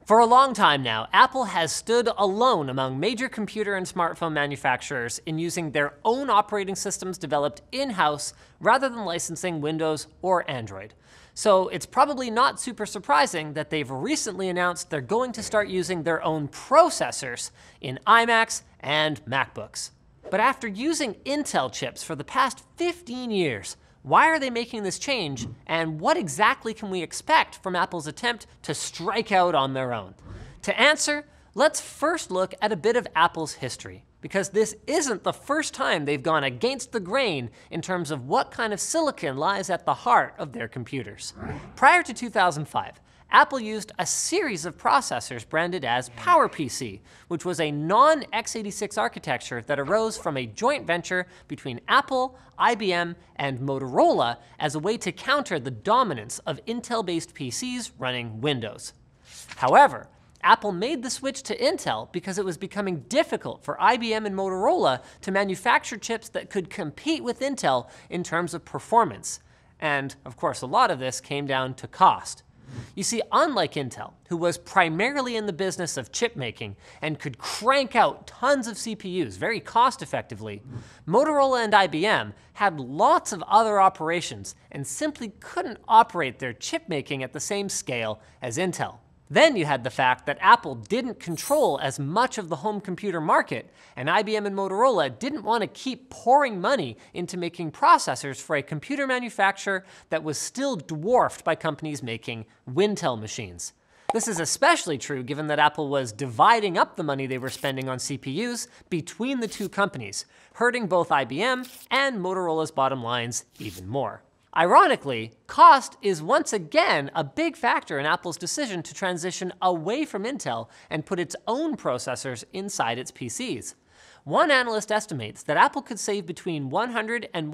For a long time now, Apple has stood alone among major computer and smartphone manufacturers in using their own operating systems developed in-house rather than licensing Windows or Android. So it's probably not super surprising that they've recently announced they're going to start using their own processors in iMacs and MacBooks. But after using Intel chips for the past 15 years, why are they making this change, and what exactly can we expect from Apple's attempt to strike out on their own? To answer, let's first look at a bit of Apple's history, because this isn't the first time they've gone against the grain in terms of what kind of silicon lies at the heart of their computers. Prior to 2005, Apple used a series of processors branded as PowerPC, which was a non-x86 architecture that arose from a joint venture between Apple, IBM, and Motorola as a way to counter the dominance of Intel-based PCs running Windows. However, Apple made the switch to Intel because it was becoming difficult for IBM and Motorola to manufacture chips that could compete with Intel in terms of performance. And, of course, a lot of this came down to cost. You see, unlike Intel, who was primarily in the business of chip making and could crank out tons of CPUs very cost effectively, Motorola and IBM had lots of other operations and simply couldn't operate their chip making at the same scale as Intel. Then you had the fact that Apple didn't control as much of the home computer market, and IBM and Motorola didn't want to keep pouring money into making processors for a computer manufacturer that was still dwarfed by companies making Wintel machines. This is especially true given that Apple was dividing up the money they were spending on CPUs between the two companies, hurting both IBM and Motorola's bottom lines even more. Ironically, cost is once again a big factor in Apple's decision to transition away from Intel and put its own processors inside its PCs. One analyst estimates that Apple could save between $100 and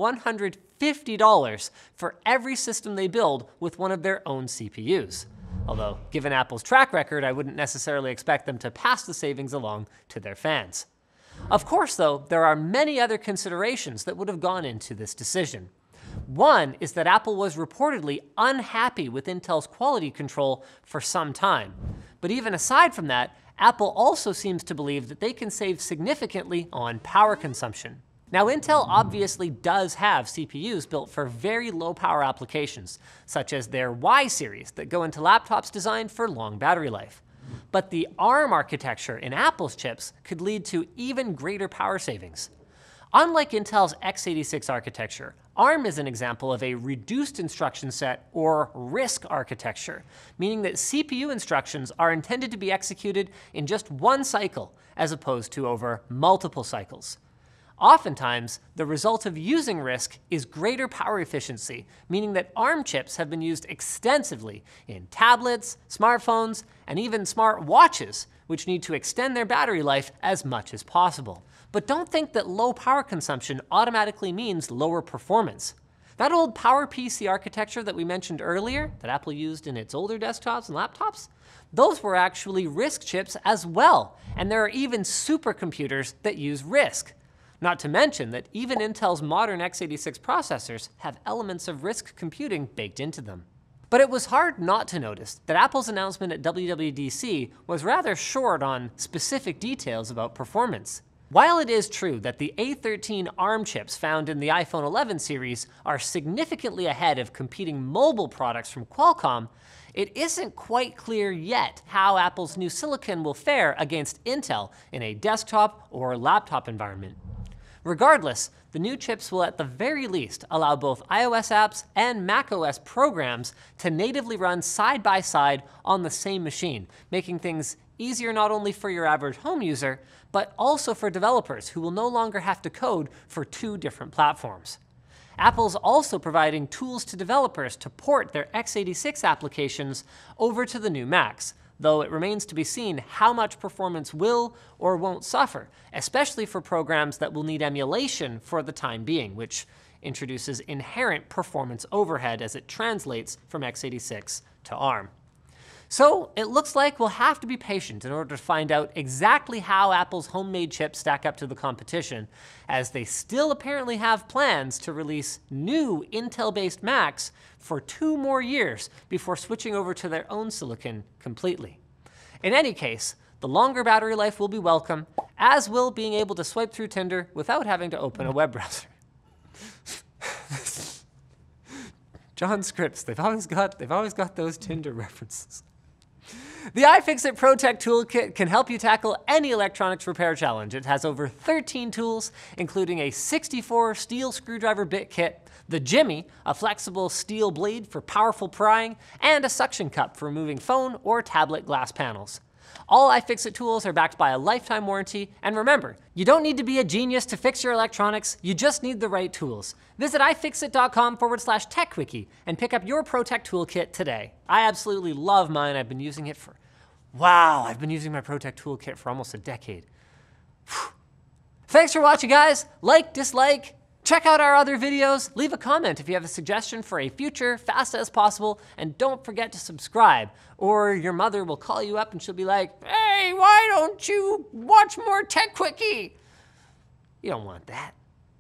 $150 for every system they build with one of their own CPUs. Although, given Apple's track record, I wouldn't necessarily expect them to pass the savings along to their fans. Of course, though, there are many other considerations that would have gone into this decision. One is that Apple was reportedly unhappy with Intel's quality control for some time. But even aside from that, Apple also seems to believe that they can save significantly on power consumption. Now, Intel obviously does have CPUs built for very low power applications, such as their Y series that go into laptops designed for long battery life. But the ARM architecture in Apple's chips could lead to even greater power savings. Unlike Intel's x86 architecture, ARM is an example of a reduced instruction set or RISC architecture, meaning that CPU instructions are intended to be executed in just one cycle as opposed to over multiple cycles. Oftentimes, the result of using RISC is greater power efficiency, meaning that ARM chips have been used extensively in tablets, smartphones, and even smart watches, which need to extend their battery life as much as possible. But don't think that low power consumption automatically means lower performance. That old PowerPC architecture that we mentioned earlier, that Apple used in its older desktops and laptops, those were actually RISC chips as well, and there are even supercomputers that use RISC. Not to mention that even Intel's modern x86 processors have elements of RISC computing baked into them. But it was hard not to notice that Apple's announcement at WWDC was rather short on specific details about performance. While it is true that the A13 ARM chips found in the iPhone 11 series are significantly ahead of competing mobile products from Qualcomm, it isn't quite clear yet how Apple's new silicon will fare against Intel in a desktop or laptop environment. Regardless, the new chips will at the very least allow both iOS apps and macOS programs to natively run side by side on the same machine, making things easier not only for your average home user, but also for developers who will no longer have to code for two different platforms. Apple's also providing tools to developers to port their x86 applications over to the new Macs, though it remains to be seen how much performance will or won't suffer, especially for programs that will need emulation for the time being, which introduces inherent performance overhead as it translates from x86 to ARM. So it looks like we'll have to be patient in order to find out exactly how Apple's homemade chips stack up to the competition, as they still apparently have plans to release new Intel-based Macs for 2 more years before switching over to their own silicon completely. In any case, the longer battery life will be welcome, as will being able to swipe through Tinder without having to open a web browser. John Scripps, they've always got those Tinder references. The iFixit ProTech Toolkit can help you tackle any electronics repair challenge. It has over 13 tools, including a 64 steel screwdriver bit kit, the Jimmy, a flexible steel blade for powerful prying, and a suction cup for removing phone or tablet glass panels. All iFixit tools are backed by a lifetime warranty, and remember, you don't need to be a genius to fix your electronics, you just need the right tools. Visit ifixit.com/techquickie and pick up your ProTech Toolkit today. I absolutely love mine. I've been using it for, I've been using my ProTech Toolkit for almost a decade. Whew. Thanks for watching, guys. Like, dislike, check out our other videos, leave a comment if you have a suggestion for a future Fast As Possible, and don't forget to subscribe, or your mother will call you up and she'll be like, hey, why don't you watch more Tech Quickie? You don't want that.